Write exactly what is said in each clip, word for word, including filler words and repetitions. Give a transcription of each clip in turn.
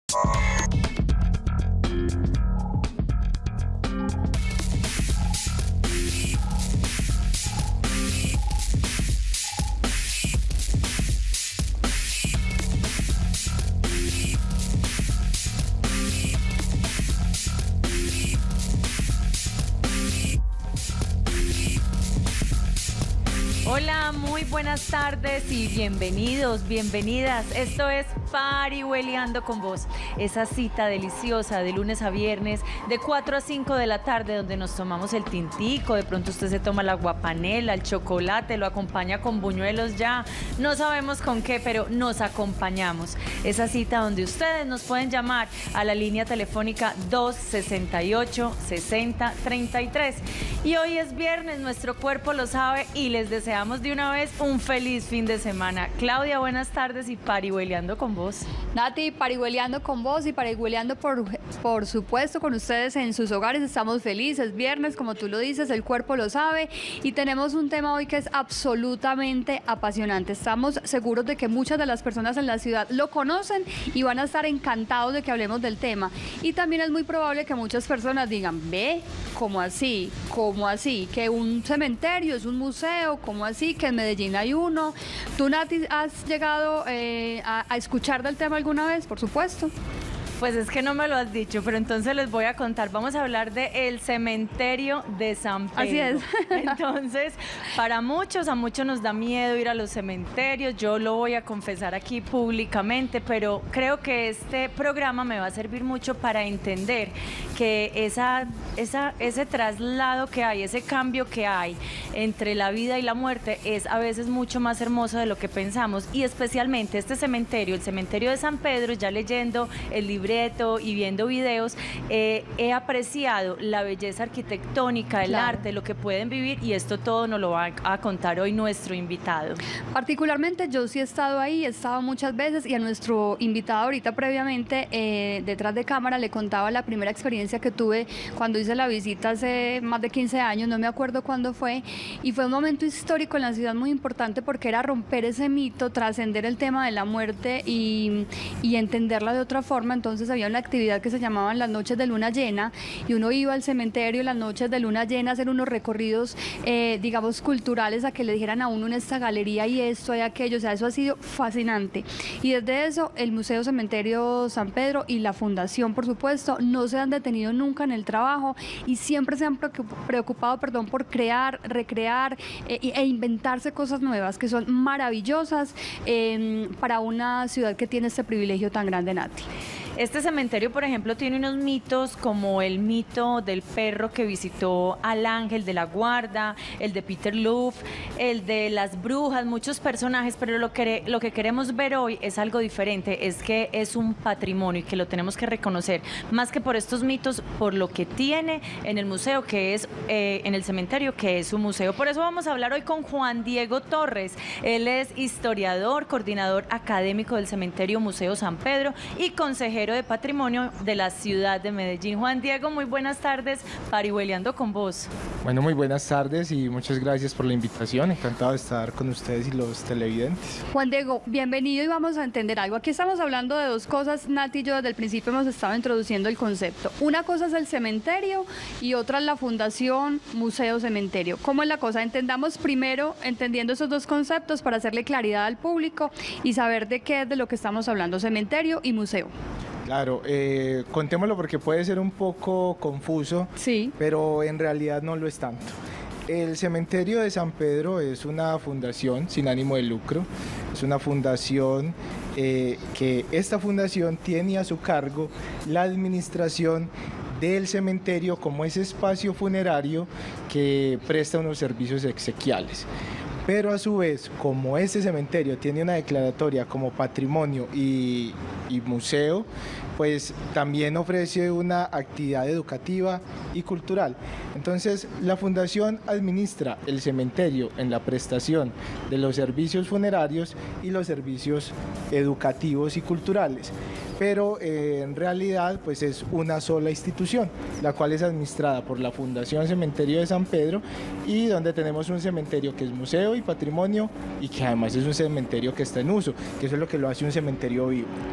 Hola, muy buenas tardes y bienvenidos, bienvenidas. Esto es Parihueliando con Vos, esa cita deliciosa de lunes a viernes, de cuatro a cinco de la tarde, donde nos tomamos el tintico, de pronto usted se toma la guapanela, el chocolate, lo acompaña con buñuelos ya, no sabemos con qué, pero nos acompañamos. Esa cita donde ustedes nos pueden llamar a la línea telefónica dos sesenta y ocho, sesenta, treinta y tres. Y hoy es viernes, nuestro cuerpo lo sabe y les deseamos de una vez un feliz fin de semana. Claudia, buenas tardes y Parihueliando con Vos. Nati, Parihueliando con Vos y Parihueliando por, por supuesto con ustedes en sus hogares. Estamos felices, viernes, como tú lo dices, el cuerpo lo sabe y tenemos un tema hoy que es absolutamente apasionante. Estamos seguros de que muchas de las personas en la ciudad lo conocen y van a estar encantados de que hablemos del tema. Y también es muy probable que muchas personas digan, ve, ¿cómo así? ¿Cómo así? Que un cementerio es un museo, ¿cómo así? Que en Medellín hay uno. ¿Tú, Nati, has llegado eh, a, a escuchar del tema alguna vez? Por supuesto. Pues es que no me lo has dicho, pero entonces les voy a contar. Vamos a hablar de el cementerio de San Pedro. Así es. Entonces, para muchos, a muchos nos da miedo ir a los cementerios. Yo lo voy a confesar aquí públicamente, pero creo que este programa me va a servir mucho para entender que esa, esa, ese traslado que hay, ese cambio que hay entre la vida y la muerte es a veces mucho más hermoso de lo que pensamos. Y especialmente este cementerio, el cementerio de San Pedro, ya leyendo el libro y viendo videos, eh, he apreciado la belleza arquitectónica, el claro. arte, lo que pueden vivir, y esto todo nos lo va a contar hoy nuestro invitado. Particularmente yo sí he estado ahí, he estado muchas veces, y a nuestro invitado ahorita previamente, eh, detrás de cámara, le contaba la primera experiencia que tuve cuando hice la visita hace más de quince años, no me acuerdo cuándo fue, y fue un momento histórico en la ciudad muy importante porque era romper ese mito, trascender el tema de la muerte y, y entenderla de otra forma. Entonces había una actividad que se llamaban las noches de luna llena y uno iba al cementerio las noches de luna llena a hacer unos recorridos, eh, digamos, culturales, a que le dijeran a uno en esta galería y esto y aquello. O sea, eso ha sido fascinante. Y desde eso, el Museo Cementerio San Pedro y la Fundación, por supuesto, no se han detenido nunca en el trabajo y siempre se han preocupado, perdón, por crear, recrear eh, e inventarse cosas nuevas que son maravillosas eh, para una ciudad que tiene este privilegio tan grande, Nati. Este cementerio, por ejemplo, tiene unos mitos como el mito del perro que visitó al ángel de la guarda, el de Peter Luff, el de las brujas, muchos personajes, pero lo que, lo que queremos ver hoy es algo diferente, es que es un patrimonio y que lo tenemos que reconocer, más que por estos mitos, por lo que tiene en el museo, que es, eh, en el cementerio, que es un museo. Por eso vamos a hablar hoy con Juan Diego Torres. Él es historiador, coordinador académico del Cementerio Museo San Pedro y consejero de Patrimonio de la ciudad de Medellín. Juan Diego, muy buenas tardes, Parihueliando con Vos. Bueno, muy buenas tardes y muchas gracias por la invitación. Encantado de estar con ustedes y los televidentes. Juan Diego, bienvenido y vamos a entender algo. Aquí estamos hablando de dos cosas. Nati y yo desde el principio hemos estado introduciendo el concepto. Una cosa es el cementerio y otra es la Fundación Museo Cementerio. ¿Cómo es la cosa? Entendamos primero, entendiendo esos dos conceptos para hacerle claridad al público y saber de qué es de lo que estamos hablando, cementerio y museo. Claro, eh, contémoslo porque puede ser un poco confuso, sí, pero en realidad no lo es tanto. El Cementerio de San Pedro es una fundación sin ánimo de lucro, es una fundación eh, que esta fundación tiene a su cargo la administración del cementerio como ese espacio funerario que presta unos servicios exequiales. Pero a su vez, como este cementerio tiene una declaratoria como patrimonio y, y museo, pues también ofrece una actividad educativa y cultural. Entonces, la Fundación administra el cementerio en la prestación de los servicios funerarios y los servicios educativos y culturales. Pero eh, en realidad pues es una sola institución, la cual es administrada por la Fundación Cementerio de San Pedro y donde tenemos un cementerio que es museo y patrimonio y que además es un cementerio que está en uso, que eso es lo que lo hace un cementerio vivo.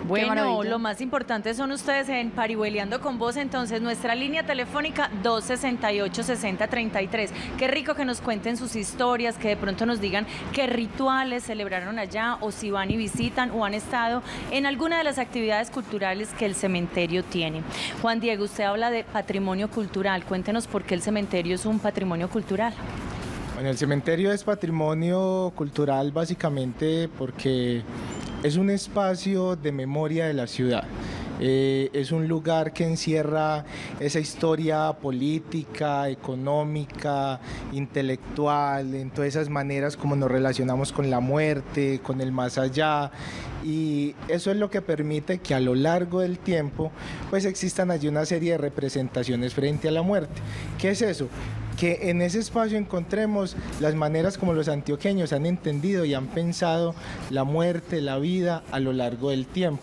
Bueno, lo más importante son ustedes en Parihueliando con Vos, entonces nuestra línea telefónica dos sesenta y ocho, sesenta, treinta y tres. Qué rico que nos cuenten sus historias, que de pronto nos digan qué rituales celebraron allá, o si van y visitan o han estado en alguna de las actividades culturales que el cementerio tiene. Juan Diego, usted habla de patrimonio cultural, cuéntenos por qué el cementerio es un patrimonio cultural. Bueno, el cementerio es patrimonio cultural básicamente porque es un espacio de memoria de la ciudad. Eh, es un lugar que encierra esa historia política, económica, intelectual, en todas esas maneras como nos relacionamos con la muerte, con el más allá, y eso es lo que permite que a lo largo del tiempo pues existan allí una serie de representaciones frente a la muerte. ¿Qué es eso? Que en ese espacio encontremos las maneras como los antioqueños han entendido y han pensado la muerte, la vida a lo largo del tiempo.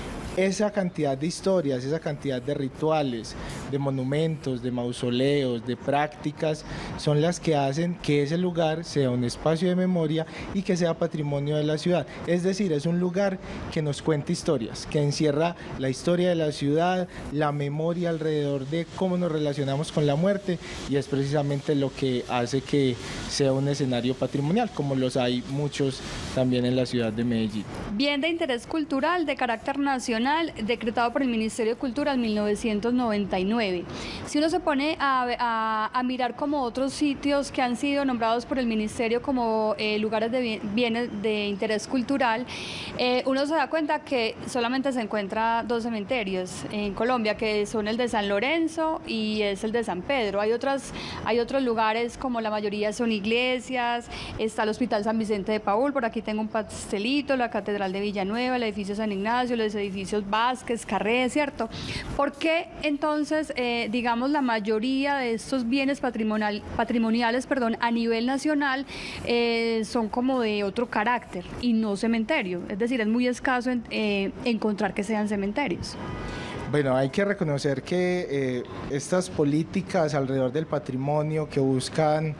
Esa cantidad de historias, esa cantidad de rituales, de monumentos, de mausoleos, de prácticas, son las que hacen que ese lugar sea un espacio de memoria y que sea patrimonio de la ciudad. Es decir, es un lugar que nos cuenta historias, que encierra la historia de la ciudad, la memoria alrededor de cómo nos relacionamos con la muerte, y es precisamente lo que hace que sea un escenario patrimonial, como los hay muchos también en la ciudad de Medellín. Bien de interés cultural de carácter nacional, decretado por el Ministerio de Cultura en mil novecientos noventa y nueve. Si uno se pone a, a, a mirar como otros sitios que han sido nombrados por el Ministerio como eh, lugares de bienes de interés cultural, eh, uno se da cuenta que solamente se encuentra dos cementerios en Colombia, que son el de San Lorenzo y es el de San Pedro. Hay, otras, hay otros lugares, como la mayoría son iglesias, está el Hospital San Vicente de Paúl, por aquí tengo un pastelito, la Catedral de Villanueva, el edificio San Ignacio, los edificios Vázquez, Carré, ¿cierto? ¿Por qué entonces, eh, digamos, la mayoría de estos bienes patrimonial, patrimoniales perdón, a nivel nacional eh, son como de otro carácter y no cementerio? Es decir, es muy escaso en, eh, encontrar que sean cementerios. Bueno, hay que reconocer que eh, estas políticas alrededor del patrimonio que buscan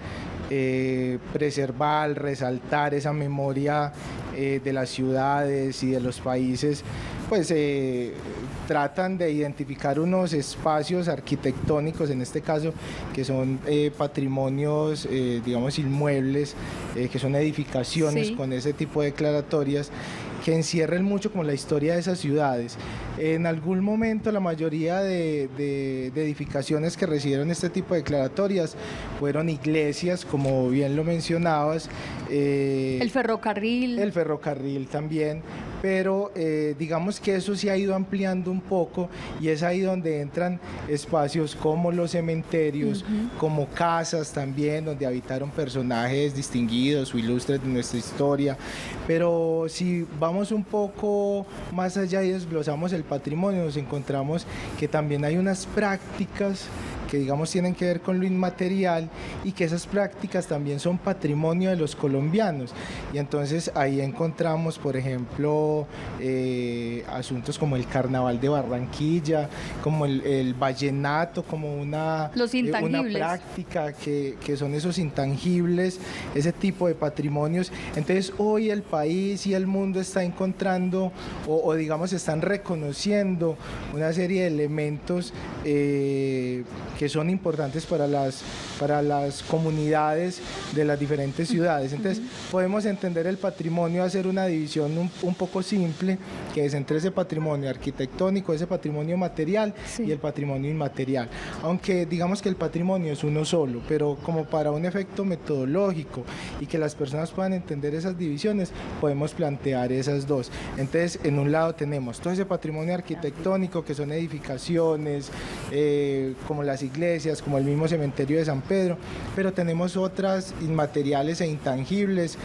eh, preservar, resaltar esa memoria eh, de las ciudades y de los países, pues eh, tratan de identificar unos espacios arquitectónicos, en este caso, que son eh, patrimonios, eh, digamos, inmuebles, eh, que son edificaciones sí. con ese tipo de declaratorias, que encierren mucho como la historia de esas ciudades. En algún momento la mayoría de, de, de edificaciones que recibieron este tipo de declaratorias fueron iglesias, como bien lo mencionabas. Eh, el ferrocarril. El ferrocarril también, pero eh, digamos que eso se ha ido ampliando un poco, y es ahí donde entran espacios como los cementerios, uh-huh. como casas también, donde habitaron personajes distinguidos o ilustres de nuestra historia. Pero si vamos un poco más allá y desglosamos el patrimonio, nos encontramos que también hay unas prácticas que digamos tienen que ver con lo inmaterial, y que esas prácticas también son patrimonio de los colombianos. Y entonces ahí encontramos, por ejemplo, eh, asuntos como el Carnaval de Barranquilla, como el, el vallenato, como una, Los intangibles. eh, una práctica que, que son esos intangibles, ese tipo de patrimonios. Entonces hoy el país y el mundo está encontrando, o, o digamos están reconociendo una serie de elementos eh, que que son importantes para las, para las comunidades de las diferentes ciudades. Entonces, uh-huh. podemos entender el patrimonio, hacer una división un, un poco simple, que es entre ese patrimonio arquitectónico, ese patrimonio material sí. y el patrimonio inmaterial. Aunque digamos que el patrimonio es uno solo, pero como para un efecto metodológico y que las personas puedan entender esas divisiones, podemos plantear esas dos. Entonces, en un lado tenemos todo ese patrimonio arquitectónico, que son edificaciones, eh, como las iglesias, como el mismo cementerio de San Pedro, pero tenemos otras inmateriales e intangibles,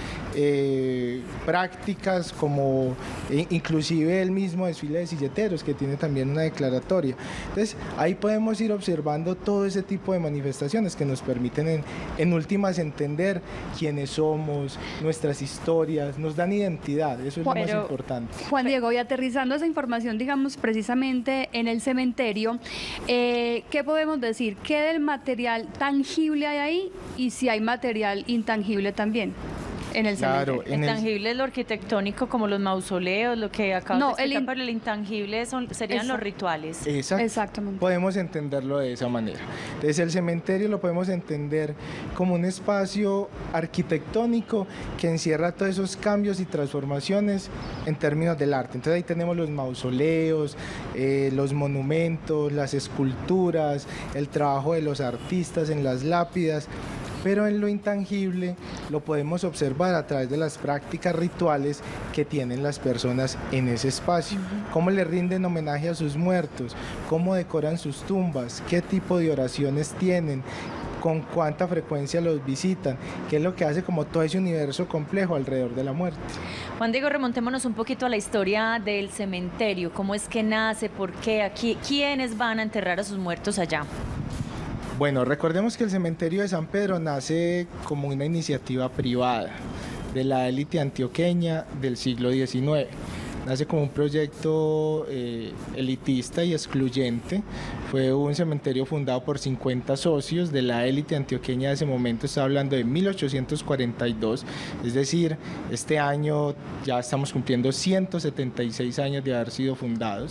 eh, prácticas como eh, inclusive el mismo desfile de silleteros, que tiene también una declaratoria. Entonces ahí podemos ir observando todo ese tipo de manifestaciones que nos permiten en, en últimas entender quiénes somos, nuestras historias, nos dan identidad, eso es pero, lo más importante. Juan Diego, y aterrizando esa información, digamos, precisamente en el cementerio, eh, ¿qué podemos decir? ¿Qué del material tangible hay ahí y si hay material intangible también? en el Claro, cementerio. en El el- tangible es lo arquitectónico, como los mausoleos, lo que acabas No, de explicar, el in- pero el intangible son, serían Exacto. los rituales. Exacto. Exactamente. Podemos entenderlo de esa manera. Entonces el cementerio lo podemos entender como un espacio arquitectónico que encierra todos esos cambios y transformaciones en términos del arte. Entonces ahí tenemos los mausoleos, eh, los monumentos, las esculturas, el trabajo de los artistas en las lápidas. Pero en lo intangible lo podemos observar a través de las prácticas rituales que tienen las personas en ese espacio. Cómo le rinden homenaje a sus muertos, cómo decoran sus tumbas, qué tipo de oraciones tienen, con cuánta frecuencia los visitan, qué es lo que hace como todo ese universo complejo alrededor de la muerte. Juan Diego, remontémonos un poquito a la historia del cementerio, cómo es que nace, por qué, aquí, quiénes van a enterrar a sus muertos allá. Bueno, recordemos que el cementerio de San Pedro nace como una iniciativa privada de la élite antioqueña del siglo diecinueve. Nace como un proyecto eh, elitista y excluyente. Fue un cementerio fundado por cincuenta socios de la élite antioqueña de ese momento. Está hablando de mil ochocientos cuarenta y dos, es decir, este año ya estamos cumpliendo ciento setenta y seis años de haber sido fundados.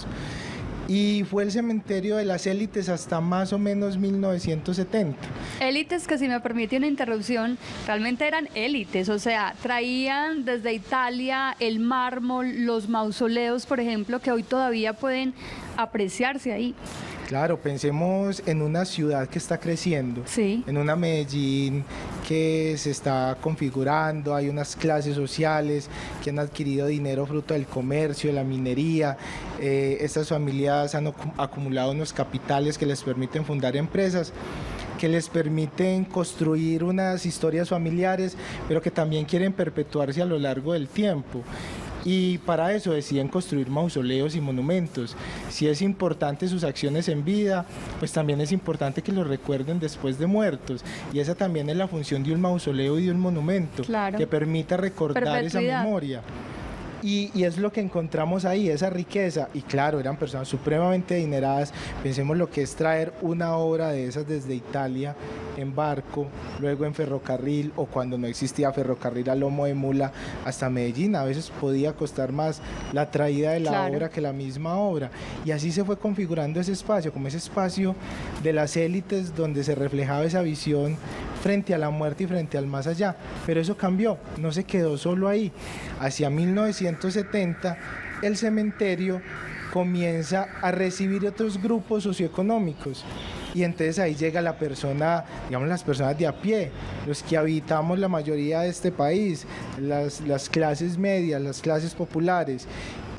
Y fue el cementerio de las élites hasta más o menos mil novecientos setenta. Élites que, si me permite una interrupción, realmente eran élites, o sea, traían desde Italia el mármol, los mausoleos, por ejemplo, que hoy todavía pueden apreciarse ahí. Claro, pensemos en una ciudad que está creciendo, Sí. en una Medellín que se está configurando, hay unas clases sociales que han adquirido dinero fruto del comercio, de la minería, eh, estas familias han acu- acumulado unos capitales que les permiten fundar empresas, que les permiten construir unas historias familiares, pero que también quieren perpetuarse a lo largo del tiempo. Y para eso deciden construir mausoleos y monumentos. Si es importante sus acciones en vida, pues también es importante que los recuerden después de muertos. Y esa también es la función de un mausoleo y de un monumento, Claro. que permita recordar esa Perpetuidad. memoria. Y, y es lo que encontramos ahí, esa riqueza. Y claro, eran personas supremamente adineradas. Pensemos lo que es traer una obra de esas desde Italia en barco, luego en ferrocarril, o cuando no existía ferrocarril a lomo de mula hasta Medellín. A veces podía costar más la traída de la Claro. obra que la misma obra. Y así se fue configurando ese espacio, como ese espacio de las élites donde se reflejaba esa visión frente a la muerte y frente al más allá. Pero eso cambió, no se quedó solo ahí. Hacia mil novecientos setenta el cementerio comienza a recibir otros grupos socioeconómicos. Y entonces ahí llega la persona, digamos las personas de a pie, los que habitamos la mayoría de este país, las, las clases medias, las clases populares.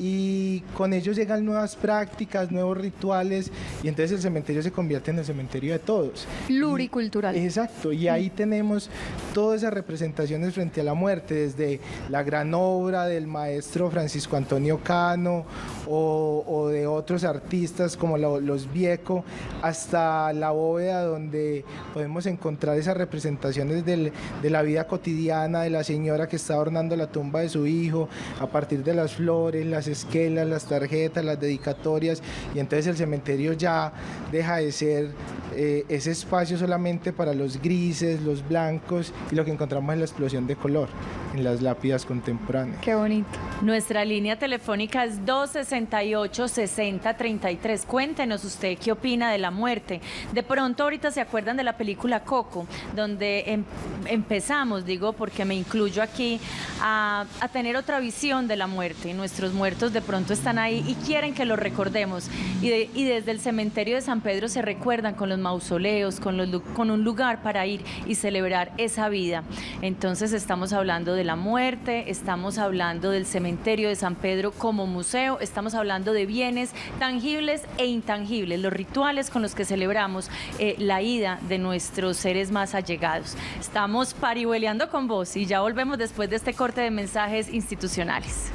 Y con ellos llegan nuevas prácticas, nuevos rituales, y entonces el cementerio se convierte en el cementerio de todos. Pluricultural. Y- exacto, y ahí tenemos todas esas representaciones frente a la muerte, desde la gran obra del maestro Francisco Antonio Cano o, o de otros artistas como lo- los Vieco, hasta la bóveda donde podemos encontrar esas representaciones del- de la vida cotidiana de la señora que está adornando la tumba de su hijo, a partir de las flores, las esquelas, las tarjetas, las dedicatorias, y entonces el cementerio ya deja de ser eh, ese espacio solamente para los grises, los blancos, y lo que encontramos es la explosión de color en las lápidas contemporáneas. Qué bonito. Nuestra línea telefónica es dos sesenta y ocho, sesenta, treinta y tres. Cuéntenos usted qué opina de la muerte. De pronto ahorita se acuerdan de la película Coco, donde em- empezamos, digo porque me incluyo aquí, a, a tener otra visión de la muerte. Nuestros muertos de pronto están ahí y quieren que los recordemos. Y, de- y desde el cementerio de San Pedro se recuerdan con los mausoleos, con, los, lu- con un lugar para ir y celebrar esa vida. Entonces estamos hablando de la muerte, estamos hablando del cementerio de San Pedro como museo, estamos hablando de bienes tangibles e intangibles, los rituales con los que celebramos eh, la ida de nuestros seres más allegados. Estamos parihueleando con vos y ya volvemos después de este corte de mensajes institucionales.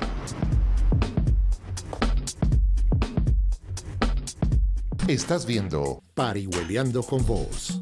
Estás viendo Parihueliando con Vos.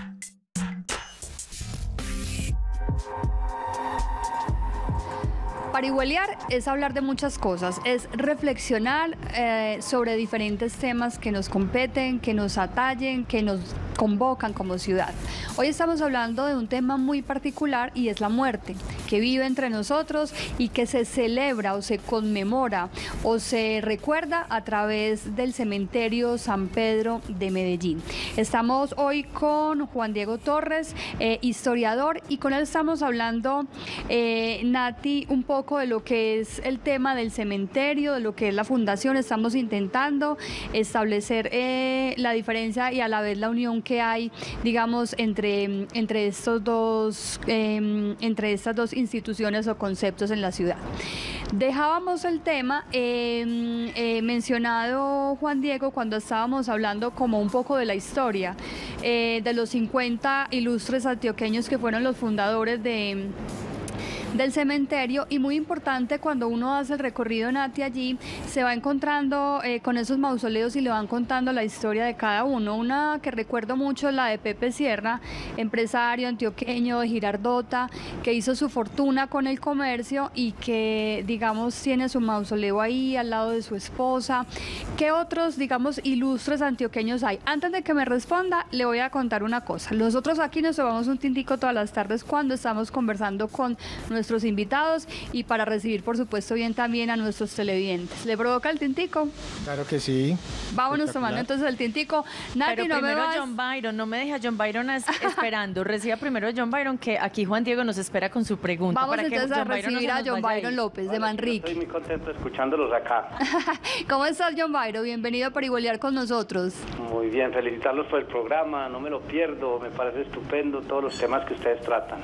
Parihueliar es hablar de muchas cosas, es reflexionar eh, sobre diferentes temas que nos competen, que nos atallen, que nos convocan como ciudad. Hoy estamos hablando de un tema muy particular y es la muerte, que vive entre nosotros y que se celebra o se conmemora o se recuerda a través del cementerio San Pedro de Medellín. Estamos hoy con Juan Diego Torres, eh, historiador, y con él estamos hablando, eh, Nati, un poco de lo que es el tema del cementerio, de lo que es la fundación. Estamos intentando establecer eh, la diferencia y a la vez la unión que hay, digamos, entre, entre, estos dos, eh, entre estas dos instituciones o conceptos en la ciudad. Dejábamos el tema eh, eh, mencionado, Juan Diego, cuando estábamos hablando como un poco de la historia eh, de los cincuenta ilustres antioqueños que fueron los fundadores de... del cementerio, y muy importante cuando uno hace el recorrido, Nati, allí se va encontrando eh, con esos mausoleos y le van contando la historia de cada uno. Una que recuerdo mucho es la de Pepe Sierra, empresario antioqueño de Girardota, que hizo su fortuna con el comercio y que, digamos, tiene su mausoleo ahí al lado de su esposa. ¿Qué otros, digamos, ilustres antioqueños hay? Antes de que me responda, le voy a contar una cosa. Nosotros aquí nos tomamos un tintico todas las tardes cuando estamos conversando con nuestros invitados y para recibir, por supuesto, bien también a nuestros televidentes. ¿Le provoca el tintico? Claro que sí. Vámonos tomando entonces el tintico. Nati, Pero no primero me vas... John Byron, no me deje a John Byron es- esperando. Reciba primero a John Byron, que aquí Juan Diego nos espera con su pregunta. Vamos para que entonces a John Byron no recibir se a nos John vaya Byron ahí. López de Vale, Manrique. Estoy muy contento escuchándolos acá. ¿Cómo estás, John Byron? Bienvenido a Parihueliar con nosotros. Muy bien, felicitarlos por el programa, no me lo pierdo, me parece estupendo todos los temas que ustedes tratan.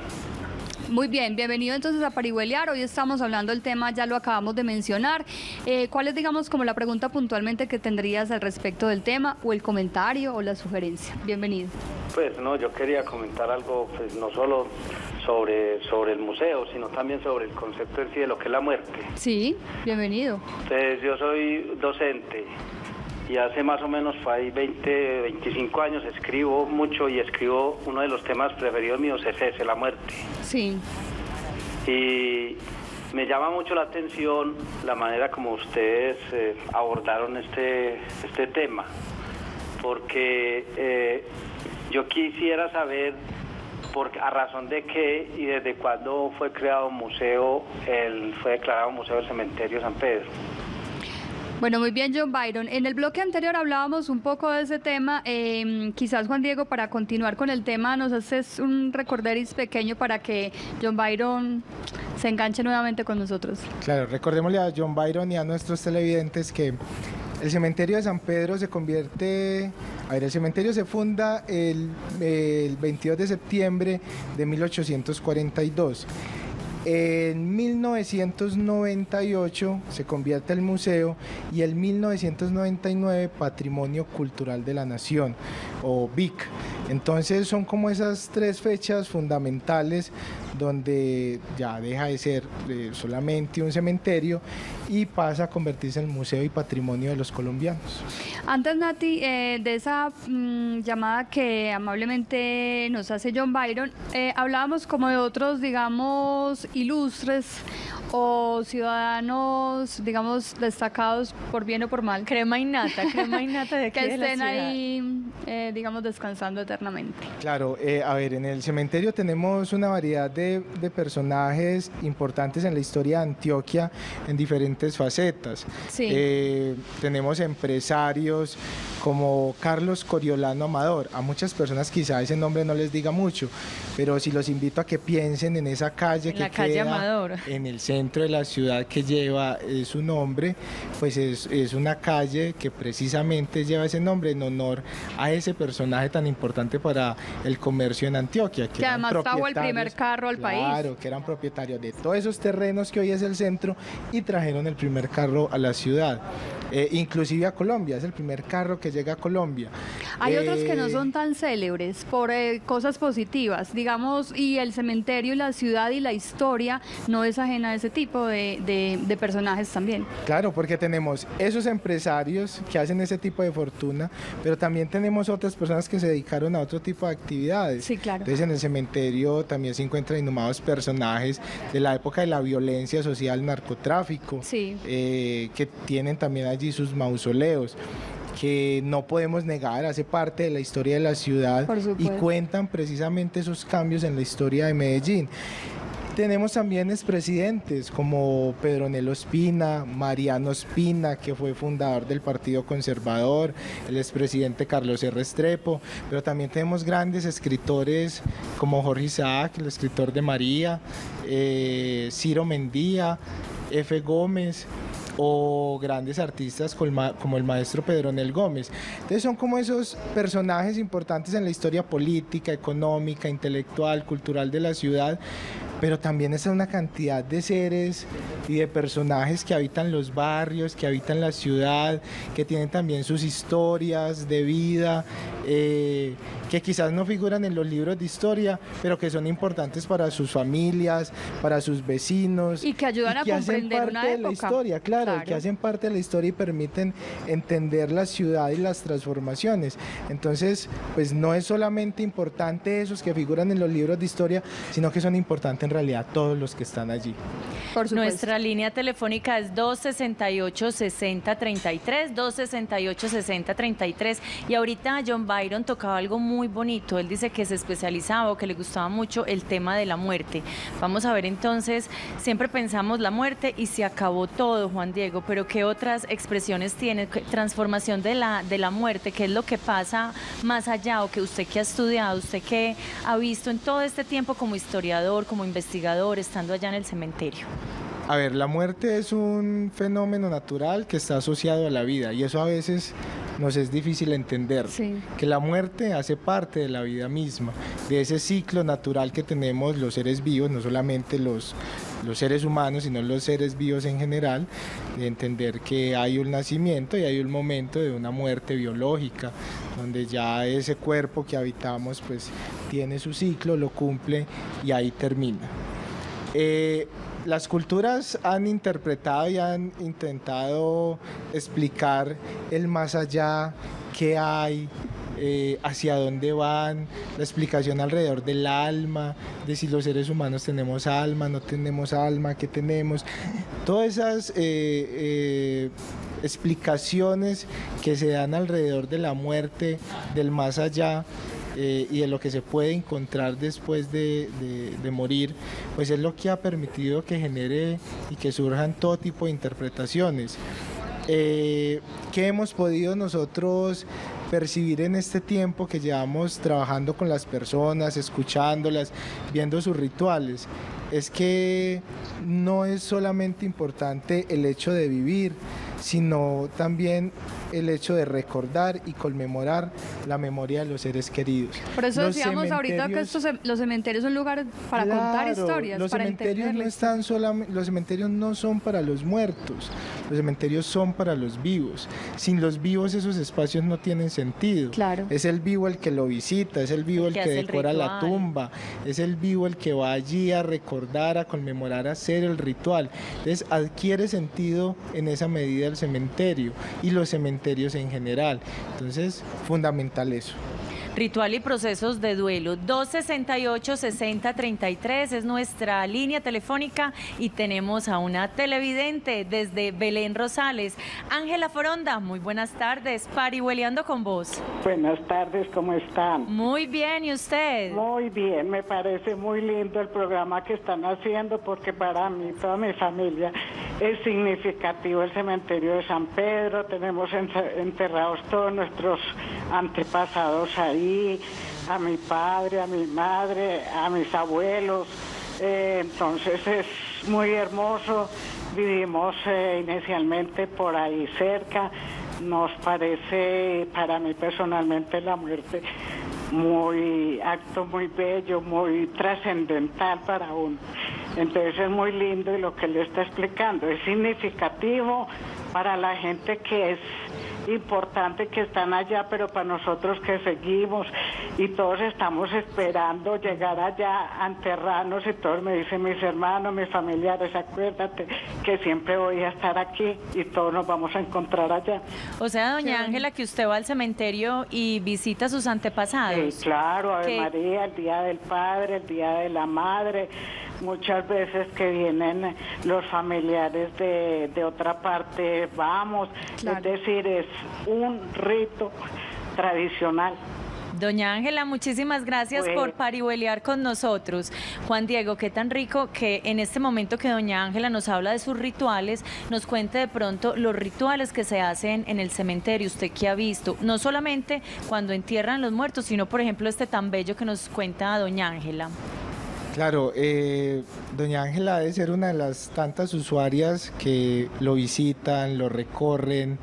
Muy bien, bienvenido entonces a Parihueliar. Hoy estamos hablando del tema, ya lo acabamos de mencionar. Eh, ¿Cuál es, digamos, como la pregunta puntualmente que tendrías al respecto del tema, o el comentario o la sugerencia? Bienvenido. Pues no, yo quería comentar algo, pues no solo sobre, sobre el museo, sino también sobre el concepto en sí de lo que es la muerte. Sí, bienvenido. Pues yo soy docente y hace más o menos fue ahí veinte, veinticinco años escribo mucho y escribo, uno de los temas preferidos míos es ese, la muerte. Sí. Y me llama mucho la atención la manera como ustedes eh, abordaron este, este tema, porque eh, yo quisiera saber por, a razón de qué y desde cuándo fue creado un museo, el, fue declarado Museo del Cementerio San Pedro. Bueno, muy bien, John Byron. En el bloque anterior hablábamos un poco de ese tema. Eh, quizás, Juan Diego, para continuar con el tema, nos haces un recorderis pequeño para que John Byron se enganche nuevamente con nosotros. Claro, recordémosle a John Byron y a nuestros televidentes que el cementerio de San Pedro se convierte, a ver, el cementerio se funda el, el veintidós de septiembre de mil ochocientos cuarenta y dos. En mil novecientos noventa y ocho se convierte el museo y en mil novecientos noventa y nueve Patrimonio Cultural de la Nación, o B I C. Entonces son como esas tres fechas fundamentales donde ya deja de ser eh, solamente un cementerio y pasa a convertirse en museo y patrimonio de los colombianos. Antes, Nati, eh, de esa mm, llamada que amablemente nos hace John Byron, eh, hablábamos como de otros, digamos, ilustres o ciudadanos, digamos, destacados por bien o por mal, Crema y nata, crema y nata de aquí que de la estén ciudad. ahí, eh, digamos, descansando eternamente. Claro, eh, a ver, en el cementerio tenemos una variedad de, de personajes importantes en la historia de Antioquia en diferentes facetas. Sí. Eh, tenemos empresarios como Carlos Coriolano Amador. A muchas personas quizá ese nombre no les diga mucho, pero si los invito a que piensen en esa calle En que la calle queda Amador. en el centro de la ciudad que lleva eh, su nombre, pues es, es una calle que precisamente lleva ese nombre en honor a ese personaje tan importante para el comercio en Antioquia. Que eran además trajo el primer propietarios, carro al país. Claro, que eran propietarios de todos esos terrenos que hoy es el centro y trajeron el primer carro a la ciudad. Eh, inclusive a Colombia, es el primer carro que llega a Colombia. Hay Eh, otros que no son tan célebres por eh, cosas positivas, digamos, y el cementerio y la ciudad y la historia no es ajena a ese tipo de, de, de personajes también. Claro, porque tenemos esos empresarios que hacen ese tipo de fortuna, pero también tenemos otras personas que se dedicaron a otro tipo de actividades. Sí, claro. Entonces en el cementerio también se encuentran inhumados personajes de la época de la violencia social, narcotráfico, Sí. eh, que tienen también allí sus mausoleos. que no podemos negar, hace parte de la historia de la ciudad y cuentan precisamente esos cambios en la historia de Medellín. Tenemos también expresidentes como Pedro Nelo Ospina, Mariano Ospina, que fue fundador del Partido Conservador, el expresidente Carlos R. Restrepo, pero también tenemos grandes escritores como Jorge Isaac, el escritor de María, eh, Ciro Mendía, F. Gómez, o grandes artistas como el maestro Pedronel Gómez. Entonces son como esos personajes importantes en la historia política, económica, intelectual, cultural de la ciudad, pero también es una cantidad de seres y de personajes que habitan los barrios, que habitan la ciudad, que tienen también sus historias de vida, eh, que quizás no figuran en los libros de historia, pero que son importantes para sus familias, para sus vecinos. Y que ayudan y que a comprender hacen parte una de época. la historia, claro, claro, que hacen parte de la historia y permiten entender la ciudad y las transformaciones. Entonces, pues no es solamente importante esos que figuran en los libros de historia, sino que son importantes en realidad todos los que están allí. Por Nuestra línea telefónica es dos sesenta y ocho, sesenta, treinta y tres, dos sesenta y ocho, sesenta, treinta y tres, y ahorita John Byron tocaba algo muy bonito. Él dice que se especializaba o que le gustaba mucho el tema de la muerte. Vamos a ver entonces, siempre pensamos la muerte y se acabó todo, Juan Diego, pero ¿qué otras expresiones tiene? Transformación de la, de la muerte, ¿qué es lo que pasa más allá, o que usted que ha estudiado, usted que ha visto en todo este tiempo como historiador, como investigador, estando allá en el cementerio? A ver, la muerte es un fenómeno natural que está asociado a la vida, y eso a veces nos es difícil entender, sí. Que la muerte hace parte de la vida misma, de ese ciclo natural que tenemos los seres vivos, no solamente los, los seres humanos, sino los seres vivos en general, de entender que hay un nacimiento y hay un momento de una muerte biológica, donde ya ese cuerpo que habitamos pues tiene su ciclo, lo cumple y ahí termina. Eh, Las culturas han interpretado y han intentado explicar el más allá, qué hay, eh, hacia dónde van, la explicación alrededor del alma, de si los seres humanos tenemos alma, no tenemos alma, qué tenemos, todas esas eh, eh, explicaciones que se dan alrededor de la muerte, del más allá. Eh, y de lo que se puede encontrar después de, de, de morir, pues es lo que ha permitido que genere y que surjan todo tipo de interpretaciones. Eh, ¿Qué hemos podido nosotros percibir en este tiempo que llevamos trabajando con las personas, escuchándolas, viendo sus rituales? Es que no es solamente importante el hecho de vivir, sino también el hecho de recordar y conmemorar la memoria de los seres queridos. Por eso los decíamos ahorita que estos, los cementerios son un lugar para claro, contar historias, los para cementerios no están solamente, los cementerios no son para los muertos, los cementerios son para los vivos. Sin los vivos esos espacios no tienen sentido. Claro. Es el vivo el que lo visita, es el vivo el, el que, que decora el la tumba, es el vivo el que va allí a recordar, a conmemorar, a hacer el ritual. Entonces adquiere sentido en esa medida el cementerio y los cementerios en general. Entonces, fundamental eso. Ritual y procesos de duelo. dos sesenta y ocho, sesenta, treinta y tres es nuestra línea telefónica y tenemos a una televidente desde Belén Rosales. Ángela Foronda, muy buenas tardes. Parihueliando con vos. Buenas tardes, ¿cómo están? Muy bien, ¿y usted? Muy bien, me parece muy lindo el programa que están haciendo porque para mí, toda mi familia, es significativo el cementerio de San Pedro. Tenemos enterrados todos nuestros antepasados ahí, a mi padre, a mi madre, a mis abuelos, eh, entonces es muy hermoso. Vivimos eh, inicialmente por ahí cerca. Nos parece, para mí personalmente, la muerte muy acto muy bello, muy trascendental para uno. Entonces es muy lindo y lo que le está explicando es significativo para la gente que es importante, que están allá, pero para nosotros que seguimos y todos estamos esperando llegar allá a enterrarnos, y todos me dicen mis hermanos, mis familiares, acuérdate que siempre voy a estar aquí y todos nos vamos a encontrar allá. O sea, doña Ángela, que usted va al cementerio y visita a sus antepasados. Sí, claro, Ave ¿Qué? María, el Día del Padre, el Día de la Madre, muchas veces que vienen los familiares de, de otra parte, vamos, claro. Es decir, es un rito tradicional. Doña Ángela, muchísimas gracias pues, por parihuelear con nosotros. Juan Diego, qué tan rico que en este momento que doña Ángela nos habla de sus rituales, nos cuente de pronto los rituales que se hacen en el cementerio, usted que ha visto, no solamente cuando entierran los muertos, sino por ejemplo este tan bello que nos cuenta doña Ángela. Claro, eh, doña Ángela debe ser una de las tantas usuarias que lo visitan, lo recorren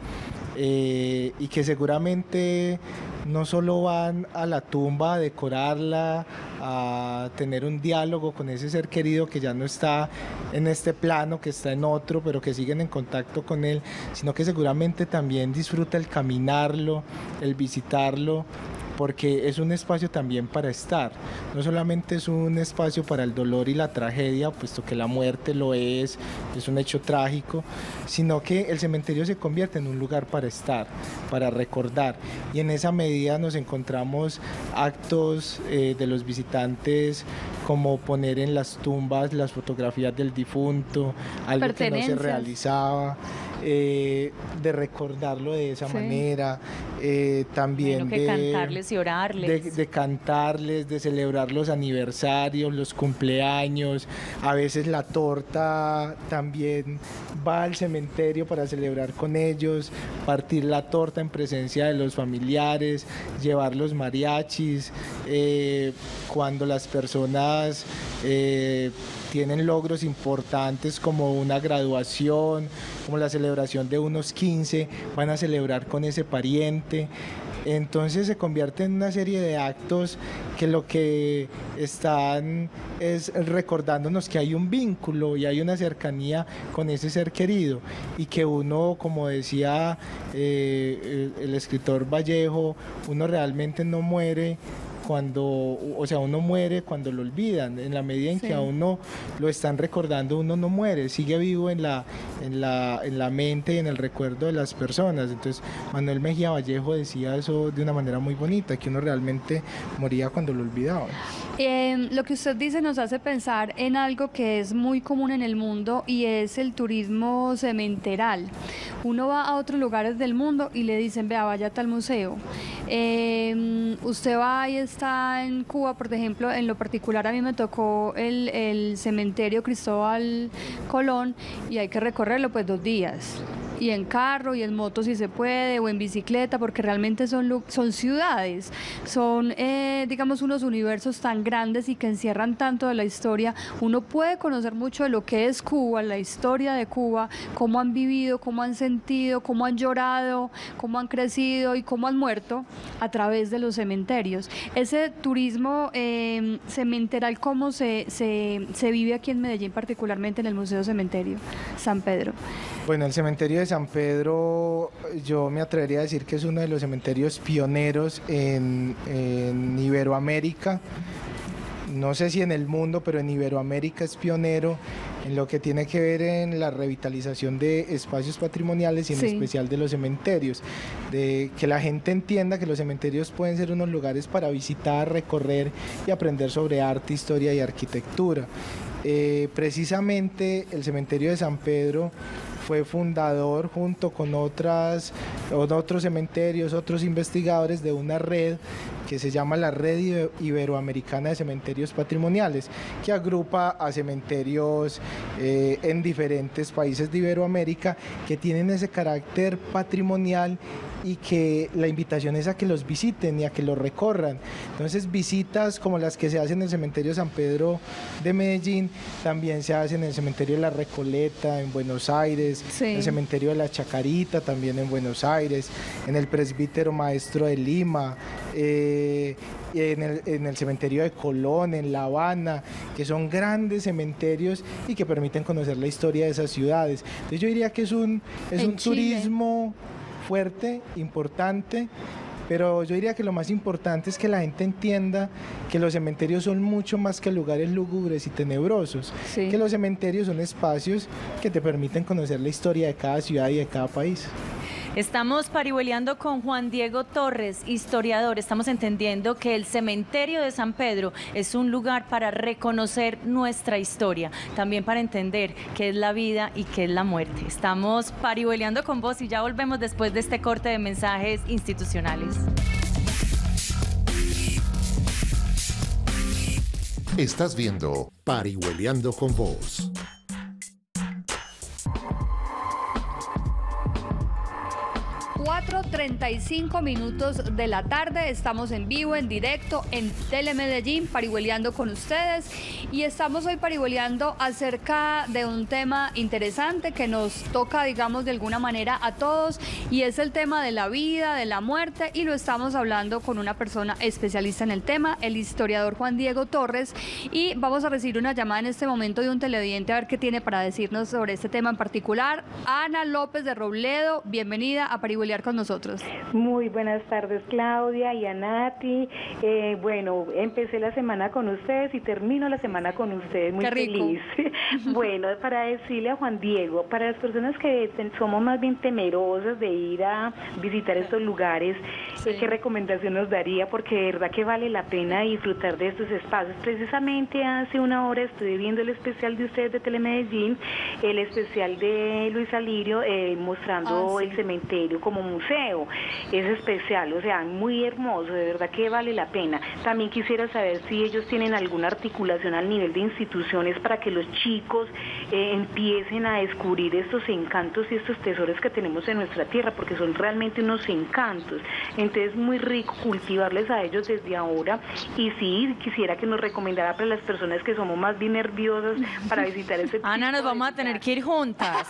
eh, y que seguramente no solo van a la tumba a decorarla, a tener un diálogo con ese ser querido que ya no está en este plano, que está en otro, pero que siguen en contacto con él, sino que seguramente también disfruta el caminarlo, el visitarlo, porque es un espacio también para estar, no solamente es un espacio para el dolor y la tragedia, puesto que la muerte lo es, es un hecho trágico, sino que el cementerio se convierte en un lugar para estar, para recordar, y en esa medida nos encontramos actos eh, de los visitantes como poner en las tumbas las fotografías del difunto, algo que no se realizaba, eh, de recordarlo de esa sí. manera, eh, también bueno, que de cantarles y orarles. De, de cantarles, de celebrar los aniversarios, los cumpleaños, a veces la torta también va al cementerio para celebrar con ellos, partir la torta en presencia de los familiares, llevar los mariachis, eh, cuando las personas eh, tienen logros importantes como una graduación, como la celebración de unos quince, van a celebrar con ese pariente. Entonces se convierte en una serie de actos que lo que están es recordándonos que hay un vínculo y hay una cercanía con ese ser querido y que uno, como decía eh, el, el escritor Vallejo, uno realmente no muere cuando, o sea, uno muere cuando lo olvidan, en la medida en sí. que a uno lo están recordando, uno no muere, sigue vivo en la, en la, en la mente y en el recuerdo de las personas. Entonces Manuel Mejía Vallejo decía eso de una manera muy bonita, que uno realmente moría cuando lo olvidaba. Eh, lo que usted dice nos hace pensar en algo que es muy común en el mundo y es el turismo cementeral. Uno va a otros lugares del mundo y le dicen, vea, vaya a tal museo. Eh, usted va y está en Cuba, por ejemplo, en lo particular a mí me tocó el, el cementerio Cristóbal Colón y hay que recorrerlo pues dos días. Y en carro y en moto si se puede, o en bicicleta, porque realmente son, son ciudades, son eh, digamos unos universos tan grandes y que encierran tanto de la historia. Uno puede conocer mucho de lo que es Cuba, la historia de Cuba, cómo han vivido, cómo han sentido, cómo han llorado, cómo han crecido y cómo han muerto a través de los cementerios. Ese turismo eh, cementeral, ¿cómo se, se, se vive aquí en Medellín, particularmente en el Museo Cementerio San Pedro? Bueno, el cementerio de San Pedro, yo me atrevería a decir que es uno de los cementerios pioneros en, en Iberoamérica. No sé si en el mundo, pero en Iberoamérica es pionero en lo que tiene que ver en la revitalización de espacios patrimoniales y en sí. especial de los cementerios, de que la gente entienda que los cementerios pueden ser unos lugares para visitar, recorrer y aprender sobre arte, historia y arquitectura. Eh, precisamente el cementerio de San Pedro fue fundador junto con otras, otros cementerios, otros investigadores de una red que se llama la Red Iberoamericana de Cementerios Patrimoniales, que agrupa a cementerios eh, en diferentes países de Iberoamérica que tienen ese carácter patrimonial y que la invitación es a que los visiten y a que los recorran. Entonces visitas como las que se hacen en el cementerio San Pedro de Medellín, también se hacen en el cementerio de la Recoleta en Buenos Aires, sí. en el cementerio de la Chacarita también en Buenos Aires, en el presbítero Maestro de Lima, eh, en el, en el cementerio de Colón, en La Habana, que son grandes cementerios y que permiten conocer la historia de esas ciudades. Entonces yo diría que es un, es un turismo fuerte, importante, pero yo diría que lo más importante es que la gente entienda que los cementerios son mucho más que lugares lúgubres y tenebrosos, sí. que los cementerios son espacios que te permiten conocer la historia de cada ciudad y de cada país. Estamos parihueleando con Juan Diego Torres, historiador. Estamos entendiendo que el cementerio de San Pedro es un lugar para reconocer nuestra historia, también para entender qué es la vida y qué es la muerte. Estamos parihueleando con vos y ya volvemos después de este corte de mensajes institucionales. Estás viendo Parihueleando con Vos. cuatro treinta y cinco minutos de la tarde, estamos en vivo, en directo, en Telemedellín, parihueleando con ustedes, y estamos hoy parihueleando acerca de un tema interesante que nos toca, digamos, de alguna manera a todos, y es el tema de la vida, de la muerte, y lo estamos hablando con una persona especialista en el tema, el historiador Juan Diego Torres, y vamos a recibir una llamada en este momento de un televidente a ver qué tiene para decirnos sobre este tema en particular. Ana López de Robledo, bienvenida a Parihuelear con nosotros. Muy buenas tardes, Claudia y a Nati. Eh, bueno, empecé la semana con ustedes y termino la semana con ustedes, muy feliz. Bueno, para decirle a Juan Diego, para las personas que somos más bien temerosas de ir a visitar estos lugares, sí. ¿Qué recomendación nos daría? Porque de verdad que vale la pena disfrutar de estos espacios. Precisamente hace una hora estuve viendo el especial de ustedes de Telemedellín, el especial de Luis Alirio, eh, mostrando ah, sí. el cementerio como museo. Es especial, o sea, muy hermoso, de verdad que vale la pena. También quisiera saber si ellos tienen alguna articulación al nivel de instituciones para que los chicos eh, empiecen a descubrir estos encantos y estos tesoros que tenemos en nuestra tierra, porque son realmente unos encantos. Entonces es muy rico cultivarles a ellos desde ahora, y sí, quisiera que nos recomendara para las personas que somos más bien nerviosas para visitar ese tipo. Ana, nos vamos a tener que ir juntas.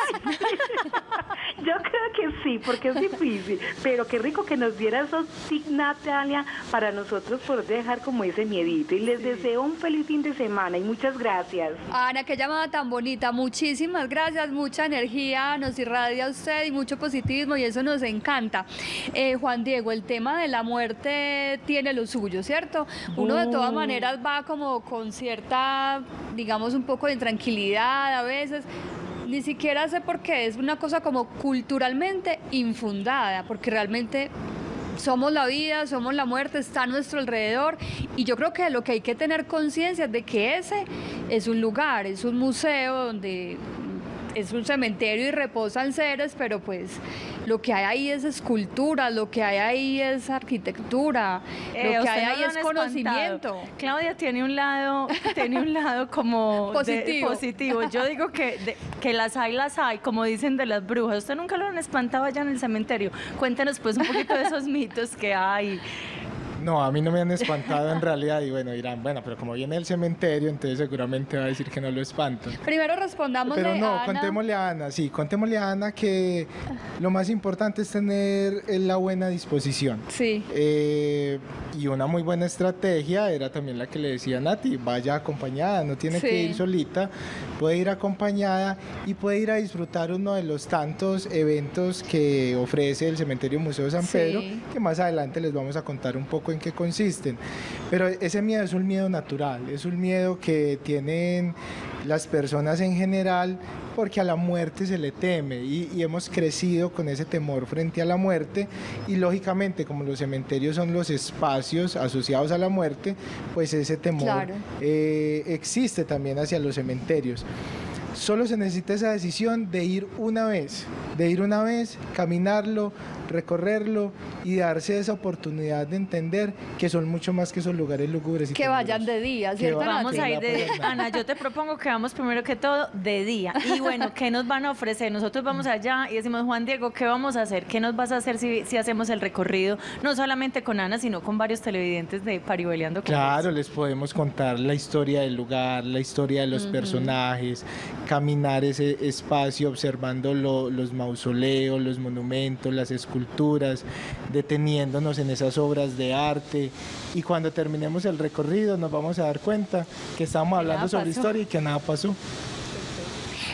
Yo creo que sí, porque es difícil, pero qué rico que nos diera esos tips, Natalia, para nosotros poder dejar como ese miedito, y les sí. deseo un feliz fin de semana y muchas gracias. Ana, qué llamada tan bonita, muchísimas gracias, mucha energía nos irradia usted y mucho positivismo, y eso nos encanta. Eh, Juan Diego, el tema de la muerte tiene lo suyo, ¿cierto? Uno de todas maneras va como con cierta, digamos, un poco de intranquilidad a veces. Ni siquiera sé por qué, es una cosa como culturalmente infundada, porque realmente somos la vida, somos la muerte, está a nuestro alrededor, y yo creo que lo que hay que tener conciencia es de que ese es un lugar, es un museo donde es un cementerio y reposan seres, pero pues lo que hay ahí es escultura, lo que hay ahí es arquitectura, eh, lo que hay ahí es conocimiento. Espantado. Claudia tiene un lado, tiene un lado como positivo. De, positivo. Yo digo que, de, que las hay, las hay, como dicen de las brujas. ¿Usted nunca lo han espantado allá en el cementerio? Cuéntenos pues un poquito de esos mitos que hay. No, a mí no me han espantado en realidad, y bueno, dirán, bueno, pero como viene el cementerio, entonces seguramente va a decir que no lo espantan. Primero respondámosle Pero no, a Ana. contémosle a Ana, sí, contémosle a Ana que lo más importante es tener la buena disposición. Sí. Eh, y una muy buena estrategia era también la que le decía a Nati, vaya acompañada, no tiene sí. que ir solita, puede ir acompañada y puede ir a disfrutar uno de los tantos eventos que ofrece el Cementerio Museo San Pedro, sí. que más adelante les vamos a contar un poco en qué consisten, pero ese miedo es un miedo natural, es un miedo que tienen las personas en general porque a la muerte se le teme, y, y hemos crecido con ese temor frente a la muerte, y lógicamente como los cementerios son los espacios asociados a la muerte, pues ese temor claro. eh, existe también hacia los cementerios. Solo se necesita esa decisión de ir una vez, de ir una vez, caminarlo, recorrerlo y darse esa oportunidad de entender que son mucho más que esos lugares lúgubres. Y que temerosos. Vayan de día, ¿cierto? Que vamos a ir de día. Ana, yo te propongo que vamos primero que todo de día. Y bueno, ¿qué nos van a ofrecer? Nosotros vamos allá y decimos, Juan Diego, ¿qué vamos a hacer? ¿Qué nos vas a hacer si, si hacemos el recorrido? No solamente con Ana, sino con varios televidentes de Parihueleando con Claro, vos. Les podemos contar la historia del lugar, la historia de los uh-huh. personajes, caminar ese espacio observando lo, los mausoleos, los monumentos, las esculturas, deteniéndonos en esas obras de arte, y cuando terminemos el recorrido nos vamos a dar cuenta que estamos hablando sobre historia y que nada pasó.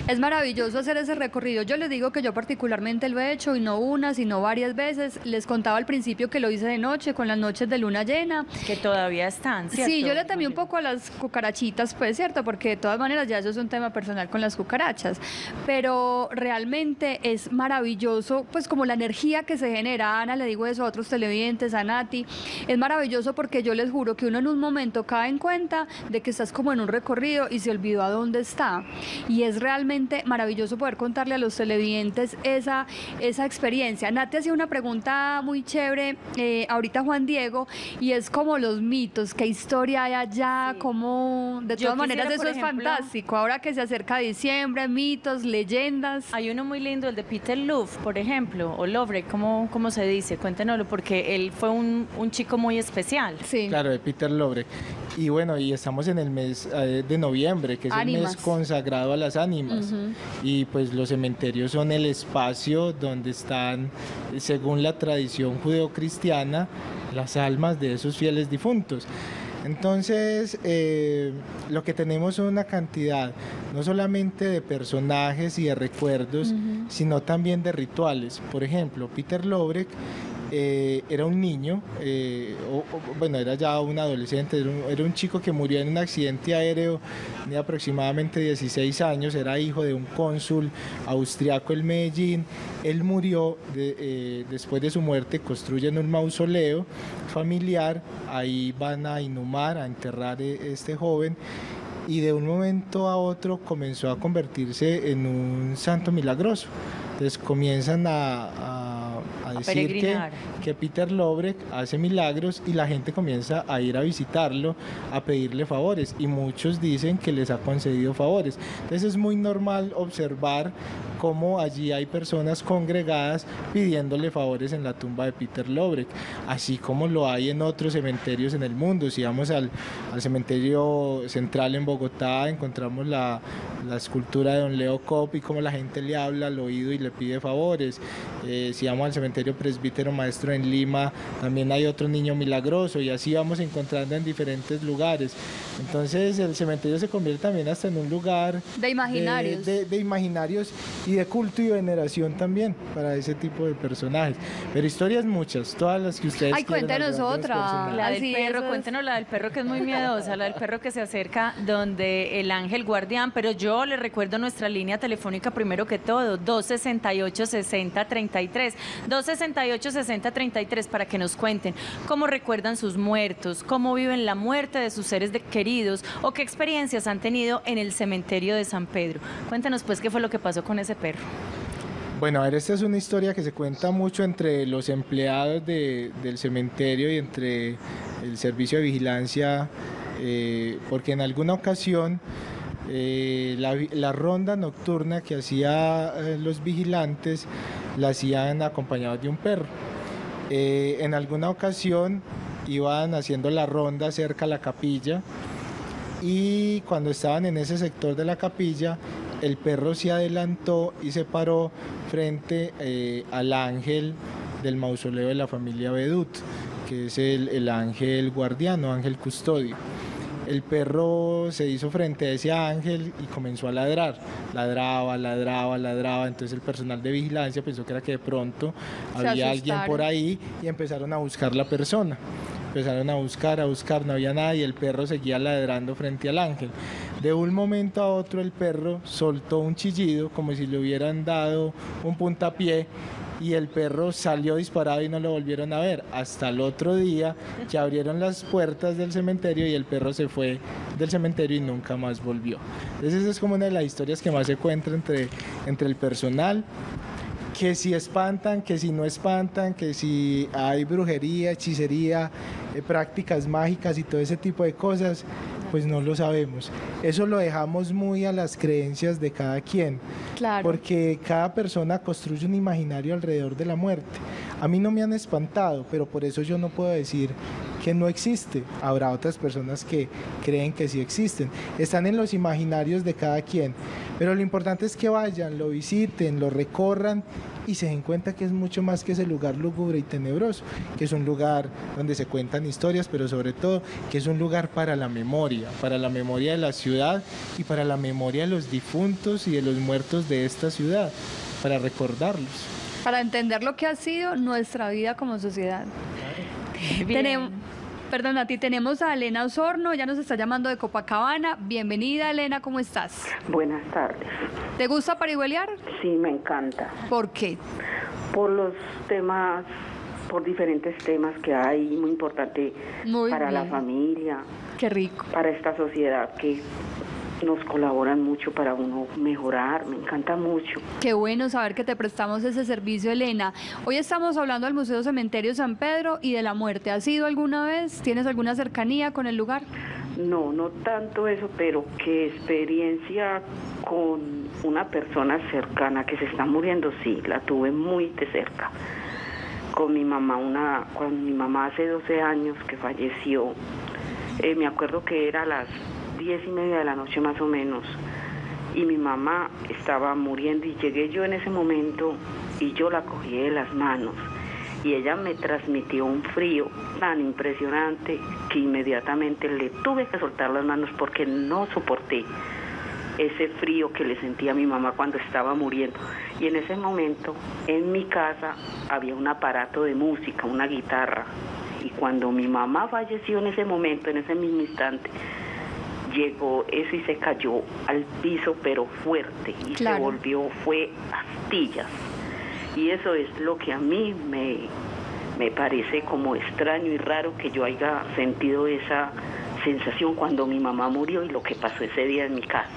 Es maravilloso hacer ese recorrido. Yo les digo que yo particularmente lo he hecho y no una, sino varias veces. Les contaba al principio que lo hice de noche, con las noches de luna llena. Que todavía están, ¿cierto? Sí, yo le temí un poco a las cucarachitas, pues, ¿cierto? Porque de todas maneras ya eso es un tema personal con las cucarachas. Pero realmente es maravilloso, pues, como la energía que se genera. A Ana le digo eso, a otros televidentes, a Nati. Es maravilloso porque yo les juro que uno en un momento cae en cuenta de que estás como en un recorrido y se olvidó a dónde está. Y es realmente maravilloso poder contarle a los televidentes esa, esa experiencia. Nati hacía una pregunta muy chévere eh, ahorita Juan Diego, y es como los mitos, qué historia hay allá, sí. Como de todas maneras eso es ejemplo, fantástico. Ahora que se acerca diciembre, mitos, leyendas. Hay uno muy lindo, el de Peter Love, por ejemplo, o Lovre, ¿cómo, cómo se dice? Cuéntenoslo, porque él fue un, un chico muy especial. Sí. Claro, de Peter Lovre. Y bueno, y estamos en el mes eh, de noviembre, que es ánimas. El mes consagrado a las ánimas. Uh-huh. Y pues los cementerios son el espacio donde están, según la tradición judeocristiana, las almas de esos fieles difuntos. Entonces, eh, lo que tenemos son una cantidad, no solamente de personajes y de recuerdos, uh-huh. sino también de rituales. Por ejemplo, Peter Lovre Eh, era un niño, eh, o, o, bueno, era ya un adolescente, era un, era un chico que murió en un accidente aéreo de aproximadamente dieciséis años, era hijo de un cónsul austriaco en Medellín. Él murió, de, eh, después de su muerte construyen un mausoleo familiar, ahí van a inhumar, a enterrar a este joven, y de un momento a otro comenzó a convertirse en un santo milagroso. Entonces comienzan a, a, a decir que, que Peter Lovre hace milagros y la gente comienza a ir a visitarlo, a pedirle favores, y muchos dicen que les ha concedido favores. Entonces es muy normal observar cómo allí hay personas congregadas pidiéndole favores en la tumba de Peter Lovre, así como lo hay en otros cementerios en el mundo. Si vamos al, al cementerio central en Bogotá, encontramos la, la escultura de don Leo Kopp y cómo la gente le habla al oído y le pide favores. Eh, si vamos al cementerio Presbítero Maestro en Lima, también hay otro niño milagroso, y así vamos encontrando en diferentes lugares. Entonces el cementerio se convierte también hasta en un lugar de imaginarios, de, de, de imaginarios y de culto y veneración también para ese tipo de personajes. Pero historias muchas, todas las que ustedes Ay, quieran. Ay, cuéntenos otra. La del Así perro, es. Cuéntenos la del perro, que es muy miedosa, la del perro que se acerca donde el ángel guardián. Pero yo les recuerdo nuestra línea telefónica primero que todo, dos sesenta y ocho, sesenta, treinta y tres, dos sesenta y ocho, sesenta, treinta y tres, para que nos cuenten cómo recuerdan sus muertos, cómo viven la muerte de sus seres de queridos, o qué experiencias han tenido en el cementerio de San Pedro. Cuéntanos pues qué fue lo que pasó con ese perro. Bueno, a ver, esta es una historia que se cuenta mucho entre los empleados de, del cementerio y entre el servicio de vigilancia, eh, porque en alguna ocasión eh, la, la ronda nocturna que hacían eh, los vigilantes la hacían acompañados de un perro. Eh, en alguna ocasión iban haciendo la ronda cerca a la capilla, y cuando estaban en ese sector de la capilla, el perro se adelantó y se paró frente eh, al ángel del mausoleo de la familia Bedut, que es el, el ángel guardiano, ángel custodio. El perro se hizo frente a ese ángel y comenzó a ladrar, ladraba, ladraba, ladraba. Entonces el personal de vigilancia pensó que era que de pronto había alguien por ahí y empezaron a buscar la persona. Empezaron a buscar, a buscar, no había nada, y el perro seguía ladrando frente al ángel. De un momento a otro el perro soltó un chillido como si le hubieran dado un puntapié, y el perro salió disparado y no lo volvieron a ver hasta el otro día, que abrieron las puertas del cementerio y el perro se fue del cementerio y nunca más volvió. Entonces esa es como una de las historias que más se cuenta entre, entre el personal, que si espantan, que si no espantan, que si hay brujería, hechicería, eh, prácticas mágicas y todo ese tipo de cosas, pues no lo sabemos. Eso lo dejamos muy a las creencias de cada quien, claro, porque cada persona construye un imaginario alrededor de la muerte. A mí no me han espantado, pero por eso yo no puedo decir que no existe. Habrá otras personas que creen que sí existen. Están en los imaginarios de cada quien, pero lo importante es que vayan, lo visiten, lo recorran y se den cuenta que es mucho más que ese lugar lúgubre y tenebroso, que es un lugar donde se cuentan historias, pero sobre todo que es un lugar para la memoria, para la memoria de la ciudad y para la memoria de los difuntos y de los muertos de esta ciudad, para recordarlos. Para entender lo que ha sido nuestra vida como sociedad. Tenemos, perdón, a ti tenemos a Elena Osorno, ya nos está llamando de Copacabana. Bienvenida, Elena, ¿cómo estás? Buenas tardes. ¿Te gusta parihueliar? Sí, me encanta. ¿Por qué? Por los temas, por diferentes temas que hay, muy importante muy para bien. La familia. Qué rico. Para esta sociedad que nos colaboran mucho para uno mejorar, me encanta mucho. Qué bueno saber que te prestamos ese servicio, Elena. Hoy estamos hablando del Museo Cementerio San Pedro y de la muerte. ¿Has ido alguna vez? ¿Tienes alguna cercanía con el lugar? No, no tanto eso, pero que experiencia con una persona cercana que se está muriendo, sí, la tuve muy de cerca. Con mi mamá, una, con mi mamá hace doce años que falleció, eh, me acuerdo que era a las diez y media de la noche más o menos, y mi mamá estaba muriendo y llegué yo en ese momento y yo la cogí de las manos y ella me transmitió un frío tan impresionante que inmediatamente le tuve que soltar las manos porque no soporté ese frío que le sentía a mi mamá cuando estaba muriendo. Y en ese momento en mi casa había un aparato de música, una guitarra, y cuando mi mamá falleció en ese momento, en ese mismo instante, llegó eso y se cayó al piso, pero fuerte, y claro, se volvió, fue astillas. Y eso es lo que a mí me, me parece como extraño y raro, que yo haya sentido esa sensación cuando mi mamá murió y lo que pasó ese día en mi casa.